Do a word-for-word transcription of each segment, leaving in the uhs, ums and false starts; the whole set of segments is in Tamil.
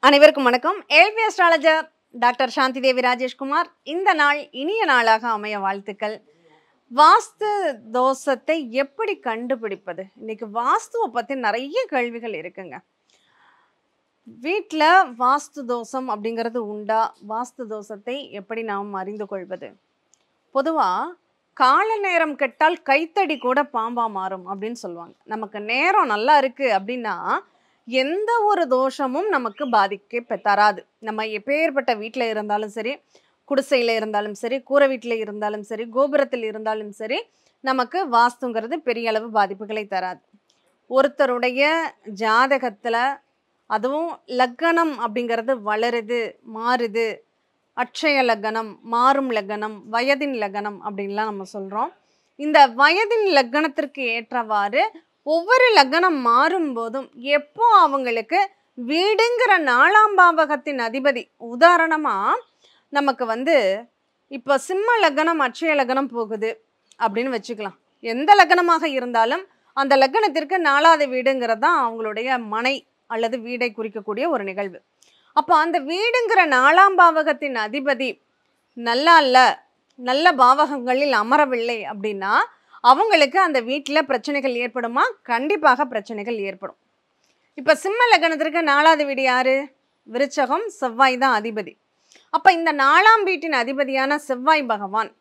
அனைவருக்கும் வணக்கம். L V astrologer doctor Shanthi Devi Rajeshkumar. இந்த நாள் இனிய நாளாக அமைய வாழ்த்துக்கள். வாஸ்து தோஷத்தை எப்படி கண்டுபிடிப்பது? இன்னைக்கு வாஸ்துவை பற்றி நிறைய கேள்விகள் இருக்குங்க. வீட்டில் வாஸ்து தோஷம் அப்படிங்கிறது உண்டா? வாஸ்து தோஷத்தை எப்படி நாம் அறிந்து கொள்வது? பொதுவாக கால நேரம் கெட்டால் கைத்தடி கூட பாம்பா மாறும் அப்படின்னு சொல்லுவாங்க. நமக்கு நேரம் நல்லா இருக்கு அப்படின்னா எந்த ஒரு தோஷமும் நமக்கு பாதிக்க தராது. நம்ம எப்பேற்பட்ட வீட்டில் இருந்தாலும் சரி, குடிசையில் இருந்தாலும் சரி, கூரை வீட்டில் இருந்தாலும் சரி, கோபுரத்தில் இருந்தாலும் சரி, நமக்கு வாஸ்துங்கிறது பெரிய அளவு பாதிப்புகளை தராது. ஒருத்தருடைய ஜாதகத்தில் அதுவும் லக்கணம் அப்படிங்கிறது வளருது, மாறுது, அட்சய லக்கணம், மாறும் லக்கணம், வயதின் லக்கணம் அப்படின்லாம் நம்ம சொல்கிறோம். இந்த வயதின் லக்கணத்திற்கு ஏற்றவாறு ஒவ்வொரு லக்னம் மாறும் போதும் எப்போ அவங்களுக்கு வீடுங்கிற நாலாம் பாவகத்தின் அதிபதி, உதாரணமா நமக்கு வந்து இப்போ சிம்ம லக்னம் அட்சய லக்னம் போகுது அப்படின்னு வச்சுக்கலாம். எந்த லக்னமாக இருந்தாலும் அந்த லக்னத்திற்கு நாலாவது வீடுங்கிறது தான் அவங்களுடைய மனை அல்லது வீடை குறிக்கக்கூடிய ஒரு நிகழ்வு. அப்போ அந்த வீடுங்கிற நாலாம் பாவகத்தின் அதிபதி நல்லா இல்லை, நல்ல பாவகங்களில் அமரவில்லை அப்படின்னா அவங்களுக்கு அந்த வீட்டில் பிரச்சனைகள் ஏற்படுமா? கண்டிப்பாக பிரச்சனைகள் ஏற்படும். இப்போ சிம்ம லக்னத்திற்கு நாலாவது வீடு யாரு? விருச்சகம், செவ்வாய் தான் அதிபதி. அப்போ இந்த நாலாம் வீட்டின் அதிபதியான செவ்வாய் பகவான்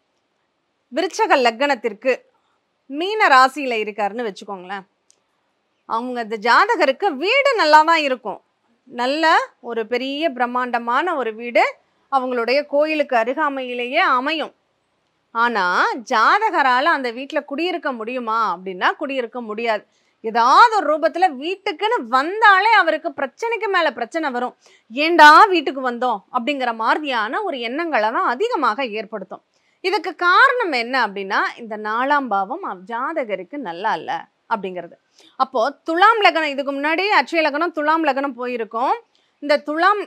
விருச்சக லக்னத்திற்கு மீன ராசியில் இருக்காருன்னு வச்சுக்கோங்களேன். அவங்க இந்த ஜாதகருக்கு வீடு நல்லா தான் இருக்கும், நல்ல ஒரு பெரிய பிரம்மாண்டமான ஒரு வீடு அவங்களுடைய கோயிலுக்கு அருகாமையிலேயே அமையும். ஆனால் ஜாதகரால் அந்த வீட்டில் குடியிருக்க முடியுமா அப்படின்னா குடியிருக்க முடியாது. ஏதாவது ஒரு ரூபத்தில் வீட்டுக்குன்னு வந்தாலே அவருக்கு பிரச்சனைக்கு மேலே பிரச்சனை வரும். ஏண்டா வீட்டுக்கு வந்தோம் அப்படிங்கிற மாதிரியான ஒரு எண்ணங்களை தான் அதிகமாக ஏற்படுத்தும். இதுக்கு காரணம் என்ன அப்படின்னா இந்த நாலாம் பாவம் ஜாதகருக்கு நல்லா இல்லை அப்படிங்கிறது. அப்போது துலாம் லக்னம், இதுக்கு முன்னாடி அட்சய லக்னம் துலாம் லக்னம் போயிருக்கோம். இந்த துலாம்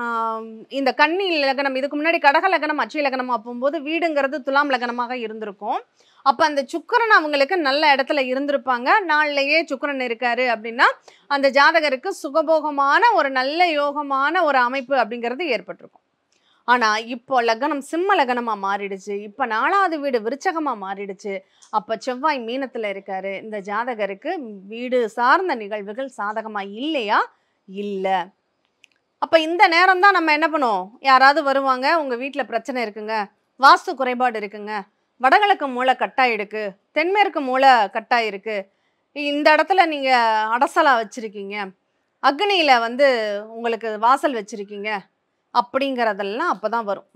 இந்த கன்னி லக்னம், இதுக்கு முன்னாடி கடக லக்னம் அட்சய லக்னமாக போகும்போது வீடுங்கிறது துலாம் லக்னமாக இருந்திருக்கும். அப்போ அந்த சுக்கிரன் அவங்களுக்கு நல்ல இடத்துல இருந்திருப்பாங்க. நாளிலேயே சுக்கிரன் இருக்காரு அப்படின்னா அந்த ஜாதகருக்கு சுகபோகமான ஒரு நல்ல யோகமான ஒரு அமைப்பு அப்படிங்கிறது ஏற்பட்டிருக்கும். ஆனால் இப்போ லக்னம் சிம்ம லக்னமாக மாறிடுச்சு, இப்போ நாலாவது வீடு விருச்சகமாக மாறிடுச்சு. அப்போ செவ்வாய் மீனத்தில் இருக்காரு. இந்த ஜாதகருக்கு வீடு சார்ந்த நிகழ்வுகள் சாதகமாக இல்லையா? இல்லை. அப்போ இந்த நேரம் தான் நம்ம என்ன பண்ணுவோம்? யாராவது வருவாங்க, உங்கள் வீட்டில் பிரச்சனை இருக்குங்க, வாஸ்து குறைபாடு இருக்குங்க, வடகிழக்கு மூளை கட்டாயிருக்கு, தென்மேற்கு மூளை கட்டாயிருக்கு, இந்த இடத்துல நீங்கள் அடசலா வச்சுருக்கீங்க, அக்னியில் வந்து உங்களுக்கு வாசல் வச்சுருக்கீங்க அப்படிங்கிறதெல்லாம் அப்போ தான் வரும்.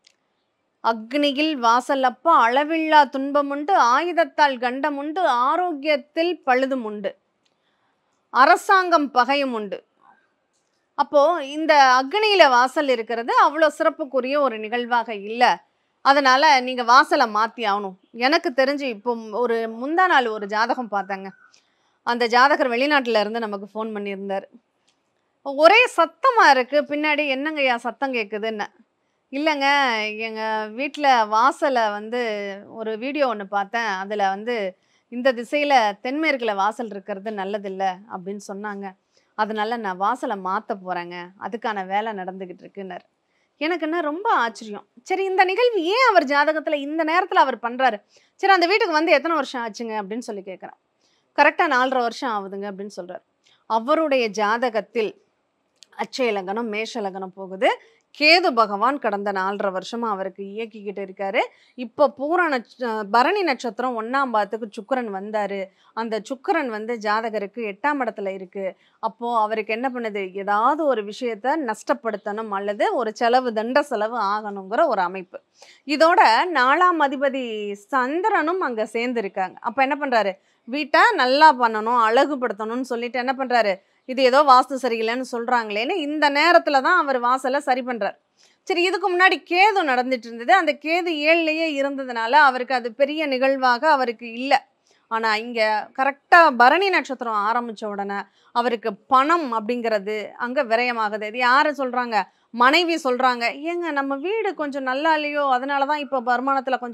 அக்னியில் வாசல் அப்போ அளவில்லா துன்பம் உண்டு, ஆயுதத்தால் கண்டம் உண்டு, ஆரோக்கியத்தில் பழுதும் உண்டு, அரசாங்கம் பகையும் உண்டு. அப்போது இந்த அக்னியில் வாசல் இருக்கிறது அவ்வளோ சிறப்புக்குரிய ஒரு நிகழ்வாக இல்லை. அதனால் நீங்கள் வாசலை மாற்றி ஆகணும். எனக்கு தெரிஞ்சு இப்போ ஒரு முந்தா நாள் ஒரு ஜாதகம் பார்த்தாங்க. அந்த ஜாதகர் வெளிநாட்டில் இருந்து நமக்கு ஃபோன் பண்ணியிருந்தார். ஒரே சத்தமாக இருக்குது, பின்னாடி என்னங்கய்யா சத்தம் கேட்குதுன்னு. இல்லைங்க, எங்கள் வீட்டில் வாசலை வந்து ஒரு வீடியோ ஒன்று பார்த்தேன், அதில் வந்து இந்த திசையில் தென்மேற்கில் வாசல் இருக்கிறது நல்லதில்லை அப்படின்னு சொன்னாங்க. அதனால் நான் வாசலை மாற்ற போகிறேங்க, அதுக்கான வேலை நடந்துக்கிட்டு இருக்குன்னார். எனக்குன்னா ரொம்ப ஆச்சரியம். சரி, இந்த நிகழ்வு ஏன் அவர் ஜாதகத்தில் இந்த நேரத்தில் அவர் பண்ணுறாரு? சரி, அந்த வீட்டுக்கு வந்து எத்தனை வருஷம் ஆச்சுங்க அப்படின்னு சொல்லி கேட்குறேன். கரெக்டாக நாலரை வருஷம் ஆகுதுங்க அப்படின்னு சொல்கிறார். அவருடைய ஜாதகத்தில் அட்சய லக்னம் மேஷ லக்னம் போகுது. கேது பகவான் கடந்த நாலரை வருஷமாக அவருக்கு இயக்கிக்கிட்டு இருக்காரு. இப்போ பூர நட்ச பரணி நட்சத்திரம் ஒன்றாம் பாதத்துக்கு சுக்கிரன் வந்தார். அந்த சுக்கிரன் வந்து ஜாதகருக்கு எட்டாம் இடத்துல இருக்குது. அப்போது அவருக்கு என்ன பண்ணுது? ஏதாவது ஒரு விஷயத்தை நஷ்டப்படுத்தணும் அல்லது ஒரு செலவு, தண்ட செலவு ஆகணுங்கிற ஒரு அமைப்பு. இதோட நாலாம் அதிபதி சந்திரனும் அங்கே சேர்ந்துருக்காங்க. அப்போ என்ன பண்ணுறாரு? வீட்டை நல்லா பண்ணணும், அழகுபடுத்தணும்னு சொல்லிட்டு என்ன பண்ணுறாரு? இது ஏதோ வாஸ்து சரியில்லைன்னு சொல்கிறாங்களேன்னு இந்த நேரத்தில் தான் அவர் வாசலை சரி பண்ணுறார். சரி, இதுக்கு முன்னாடி கேது நடந்துட்டு இருந்தது. அந்த கேது ஏழுலேயே இருந்ததுனால அவருக்கு அது பெரிய நிகழ்வாக அவருக்கு இல்லை. ஆனால் இங்கே கரெக்டாக பரணி நட்சத்திரம் ஆரம்பித்த உடனே அவருக்கு பணம் அப்படிங்கிறது அங்கே விரயமாகுது. இது யார் சொல்கிறாங்க? மனைவி சொல்கிறாங்க. ஏங்க, நம்ம வீடு கொஞ்சம் நல்லா இல்லையோ, அதனால தான் இப்போ வருமானத்தில் கொஞ்சம்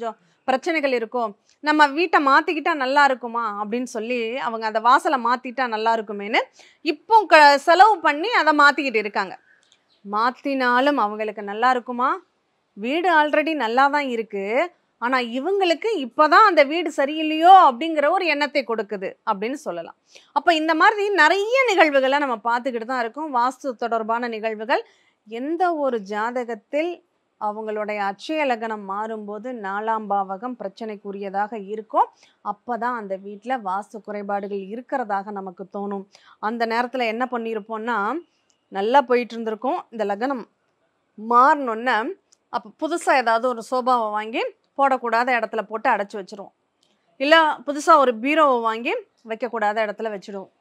பிரச்சனைகள் இருக்கோ, நம்ம வீட்ட மாத்திக்கிட்டா நல்லா இருக்குமா அப்படின்னு சொல்லி அவங்க அந்த வாசல மாத்திட்டா நல்லா இருக்குமேன்னு இப்போ க செலவு பண்ணி அத மாத்திக்கிட்டு இருக்காங்க. மாத்தினாலும் அவங்களுக்கு நல்லா இருக்குமா? வீடு ஆல்ரெடி நல்லா தான் இருக்கு. ஆனா இவங்களுக்கு இப்பதான் அந்த வீடு சரியில்லையோ அப்படிங்கிற ஒரு எண்ணத்தை கொடுக்குது அப்படின்னு சொல்லலாம். அப்ப இந்த மாதிரி நெறைய நிகழ்வுகள நம்ம பார்த்துக்கிட்டு தான் இருக்கோம். வாஸ்து தொடர்பான நிகழ்வுகள். எந்த ஒரு ஜாதகத்தில் அவங்களுடைய அட்சய லக்னம் மாறும்போது நாலாம் பாவகம் பிரச்சனைக்குரியதாக இருக்கோ, அப்பதான் அந்த வீட்ல வாஸ்து குறைபாடுகள் இருக்கிறதாக நமக்கு தோணும். அந்த நேரத்துல என்ன பண்ணியிருப்போம்னா, நல்லா போயிட்டு இருந்திருக்கும். இந்த லக்னம் மாறுனோன்ன, அப்ப புதுசா ஏதாவது ஒரு சோபாவ வாங்கி போடக்கூடாத இடத்துல போட்டு அடைச்சு வச்சுருவோம். இல்ல புதுசா ஒரு பீரோவ வாங்கி வைக்கக்கூடாத இடத்துல வச்சுடுவோம்.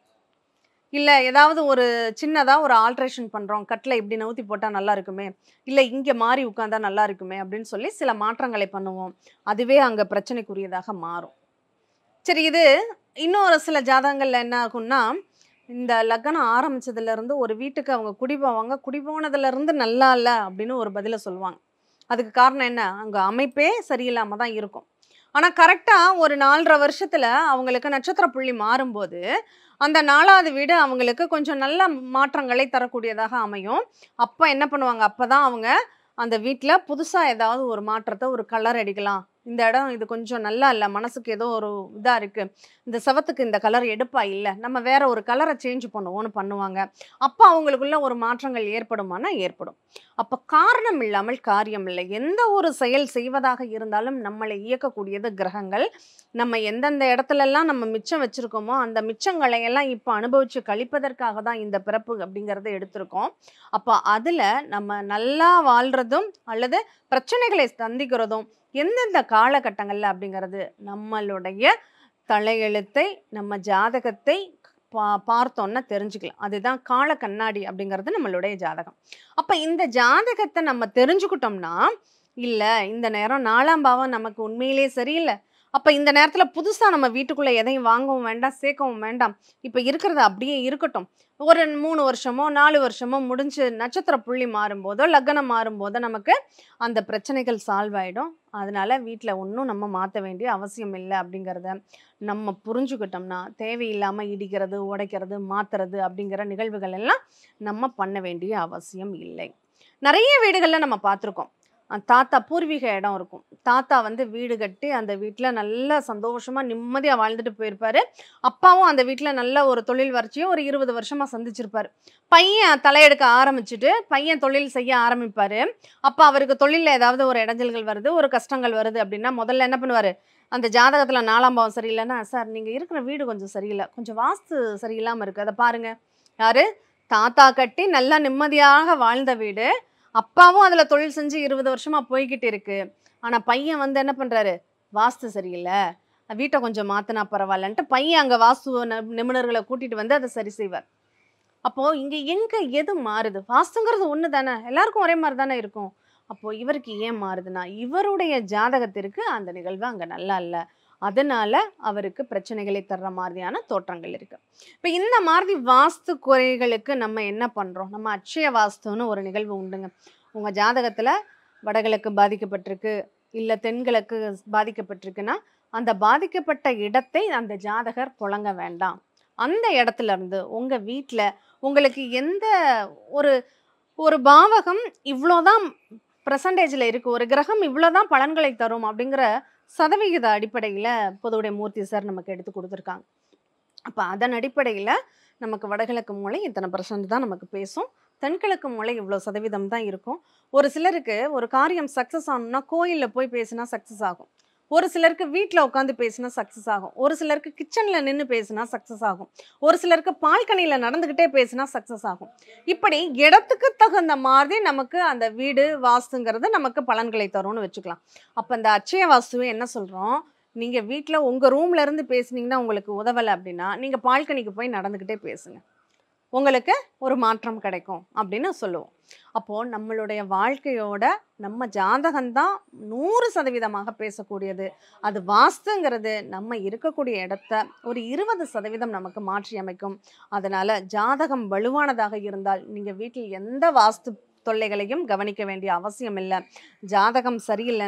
இல்ல ஏதாவது ஒரு சின்னதா ஒரு ஆல்ட்ரேஷன் பண்றோம். கட்டில இப்படி நவுத்தி போட்டா நல்லா இருக்குமே, இல்ல இங்க மாறி உட்கார்ந்தா நல்லா இருக்குமே அப்படின்னு சொல்லி சில மாற்றங்களை பண்ணுவோம். அதுவே அங்க பிரச்சனைக்குரியதாக மாறும். சரி, இது இன்னொரு சில ஜாதகங்கள்ல என்ன ஆகும்னா, இந்த லக்னம் ஆரம்பிச்சதுலேருந்து ஒரு வீட்டுக்கு அவங்க குடி போவாங்க. குடி போனதுலேருந்து நல்லா இல்ல அப்படின்னு ஒரு பதில சொல்லுவாங்க. அதுக்கு காரணம் என்ன? அங்க அமைப்பே சரியில்லாம தான் இருக்கும். ஆனா கரெக்ட்டா ஒரு நாலரை வருஷத்துல அவங்களுக்கு நட்சத்திர புள்ளி மாறும்போது, அந்த நாலாவது வீடு அவங்களுக்கு கொஞ்சம் நல்ல மாற்றங்களை தரக்கூடியதாக அமையும். அப்ப என்ன பண்ணுவாங்க? அப்பதான் அவங்க அந்த வீட்ல புதுசா ஏதாவது ஒரு மாற்றத்த ஒரு கலர் அடிக்கலாம். இந்த இடம் இது கொஞ்சம் நல்லா இல்ல. மனசுக்கு ஏதோ ஒரு இதா இருக்கு. இந்த செவத்துக்கு இந்த கலர் எடுப்பா இல்ல. நம்ம வேற ஒரு கலர சேஞ்ச் பண்ணுவோம்னு பண்ணுவாங்க. அப்ப அவங்களுக்குள்ள ஒரு மாற்றங்கள் ஏற்படுமானா ஏற்படும். அப்ப காரணம் இல்லாமல் காரியம் இல்லை. எந்த ஒரு செயல் செய்வதாக இருந்தாலும் நம்மளை இயக்கக்கூடியது கிரகங்கள். நம்ம எந்தெந்த இடத்துலலாம் நம்ம மிச்சம் வச்சிருக்கோமோ, அந்த மிச்சங்களை எல்லாம் இப்ப அனுபவிச்சு கழிப்பதற்காக தான் இந்த பிறப்பு அப்படிங்கிறத எடுத்திருக்கோம். அப்ப அதுல நம்ம நல்லா வாழ்றதும் அல்லது பிரச்சனைகளை சந்திக்கிறதும் எந்தெந்த காலகட்டங்கள்ல அப்படிங்கிறது நம்மளுடைய தலையெழுத்தை, நம்ம ஜாதகத்தை பா பார்த்தோம்னா தெரிஞ்சுக்கலாம். அதுதான் கால கண்ணாடி அப்படிங்கிறது நம்மளுடைய ஜாதகம். அப்ப இந்த ஜாதகத்த நம்ம தெரிஞ்சுக்கிட்டோம்னா, இல்ல இந்த நேரம் நாலாம் பாவம் நமக்கு உண்மையிலேயே சரியில்ல. அப்ப இந்த நேரத்துல புதுசா நம்ம வீட்டுக்குள்ள எதையும் வாங்கவும் வேண்டாம், சேர்க்கவும் வேண்டாம். இப்ப இருக்கிறது அப்படியே இருக்கட்டும். ஒரு மூணு வருஷமோ, நாலு வருஷமோ முடிஞ்சு நட்சத்திர புள்ளி மாறும்போதோ, லக்னம் மாறும்போதோ நமக்கு அந்த பிரச்சனைகள் சால்வ் ஆயிடும். அதனால வீட்ல ஒண்ணும் நம்ம மாத்த வேண்டிய அவசியம் இல்ல அப்படிங்கிறத நம்ம புரிஞ்சுக்கிட்டோம்னா, தேவையில்லாம இடிக்கிறது, உடைக்கிறது, மாத்துறது அப்படிங்கிற நிகழ்வுகள் எல்லாம் நம்ம பண்ண வேண்டிய அவசியம் இல்லை. நெறைய வீடுகள்ல நம்ம பார்த்துருக்கோம். அ தாத்தா பூர்வீக இடம் இருக்கும். தாத்தா வந்து வீடு கட்டி அந்த வீட்ல நல்லா சந்தோஷமா, நிம்மதியா வாழ்ந்துட்டு போயிருப்பாரு. அப்பாவும் அந்த வீட்ல நல்ல ஒரு தொழில் வளர்ச்சிய ஒரு இருபது வருஷமா சந்திச்சிருப்பாரு. பையன் தலையெடுக்க ஆரம்பிச்சுட்டு, பையன் தொழில் செய்ய ஆரம்பிப்பாரு. அப்ப அவருக்கு தொழில்ல ஏதாவது ஒரு இடைஞ்சல்கள் வருது, ஒரு கஷ்டங்கள் வருது அப்படின்னா, முதல்ல என்ன பண்ணுவாரு? அந்த ஜாதகத்துல நாலாம் பாவம் சரியில்லன்னா, "சார் நீங்க இருக்கிற வீடு கொஞ்சம் சரியில்ல. கொஞ்சம் வாஸ்து சரியில்லாம இருக்கு. அத பாருங்க." யாரு? தாத்தா கட்டி நல்லா நிம்மதியாக வாழ்ந்த வீடு. அப்பாவும் அதுல தொழில் செஞ்சு இருபது வருஷமா போய்க்கிட்டு இருக்கு. ஆனா பையன் வந்து என்ன பண்றாரு? வாஸ்து சரியில்ல. வீட்ட கொஞ்சம் மாத்துனா பரவாயில்லன்ட்டு பையன் அங்க வாஸ்து ந நிபுணர்கள கூட்டிட்டு வந்து அத சரி செய்வார். அப்போ இங்க எங்க எது மாறுது? வாஸ்துங்கிறது ஒண்ணு தானே. எல்லாருக்கும் ஒரே மாரி தானே இருக்கும். அப்போ இவருக்கு ஏன் மாறுதுன்னா, இவருடைய ஜாதகத்திற்கு அந்த நிகழ்வு அங்க நல்லா இல்ல. அதனால அவருக்கு பிரச்சனைகளை தர்ற மாதிரியான தோற்றங்கள் இருக்கு. இப்ப இந்த மாதிரி வாஸ்து குறைகளுக்கு நம்ம என்ன பண்றோம்? நம்ம அட்சய வாஸ்துன்னு ஒரு நிகழ்வு உண்டுங்க. உங்க ஜாதகத்துல வடகிழக்கு பாதிக்கப்பட்டிருக்கு, இல்ல தென்கிழக்கு பாதிக்கப்பட்டிருக்குன்னா, அந்த பாதிக்கப்பட்ட இடத்தை அந்த ஜாதகர் புழங்க வேண்டாம். அந்த இடத்துல இருந்து உங்க வீட்ல உங்களுக்கு எந்த ஒரு ஒரு பாவகம் இவ்ளோதான் பெர்சன்டேஜ்ல இருக்கு. ஒரு கிரகம் இவ்ளோதான் பலன்களை தரும் அப்படிங்கிற சதவிகித அடிப்படையில பொதுவுடை மூர்த்தி சார் நமக்கு எடுத்து குடுத்துருக்காங்க. அப்ப அதன் அடிப்படையில நமக்கு வடகிழக்கு மூலை இத்தனை பெர்சன்ட் தான் நமக்கு பேசும். தென்கிழக்கு மூலை இவ்ளோ சதவீதம் தான் இருக்கும். ஒரு சிலருக்கு ஒரு காரியம் சக்சஸ் ஆகணும்னா கோயில்ல போய் பேசினா சக்சஸ் ஆகும். ஒரு சிலருக்கு வீட்ல உட்காந்து பேசினா சக்சஸ் ஆகும். ஒரு சிலருக்கு கிச்சன்ல நின்னு பேசினா சக்சஸ் ஆகும். ஒரு சிலருக்கு பால்கனியில நடந்துகிட்டே பேசினா சக்சஸ் ஆகும். இப்படி இடத்துக்கு தகுந்த மாதிரி நமக்கு அந்த வீடு வாஸ்துங்கிறது நமக்கு பலன்களை தரும்னு வச்சுக்கலாம். அப்ப இந்த அட்சய வாஸ்துவை என்ன சொல்றோம்? நீங்க வீட்ல உங்க ரூம்ல இருந்து பேசுனீங்கன்னா உங்களுக்கு உதவல அப்படின்னா, நீங்க பால்கனிக்கு போய் நடந்துகிட்டே பேசுங்க. உங்களுக்கு ஒரு மாற்றம் கிடைக்கும் அப்படின்னு சொல்லுவோம். அப்போ நம்மளுடைய வாழ்க்கையோட நம்ம ஜாதகம் தான் நூறு சதவீதம் பேசக்கூடியது. அது வாஸ்துங்கிறது நம்ம இருக்கக்கூடிய இடத்த ஒரு இருபது சதவீதம் நமக்கு மாற்றி அமைக்கும். அதனால ஜாதகம் வலுவானதாக இருந்தால் நீங்க வீட்டில் எந்த வாஸ்து தொல்லைகளையும் கவனிக்க வேண்டிய அவசியம் இல்ல. ஜாதகம் சரியில்லைன்னா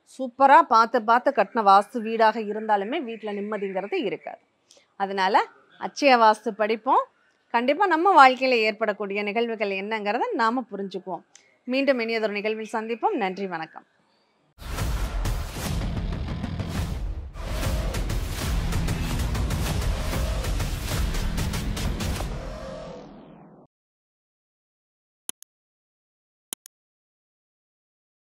சூப்பரா பார்த்து பார்த்து கட்டின வாஸ்து வீடாக இருந்தாலுமே வீட்ல நிம்மதிங்கிறது இருக்காது. அதனால அட்சய வாஸ்து படிப்போம். கண்டிப்பா நம்ம வாழ்க்கையில ஏற்படக்கூடிய நிகழ்வுகள் என்னங்கிறத நாம புரிஞ்சுக்குவோம். மீண்டும் இனியதொரு நிகழ்வில் சந்திப்போம். நன்றி, வணக்கம்.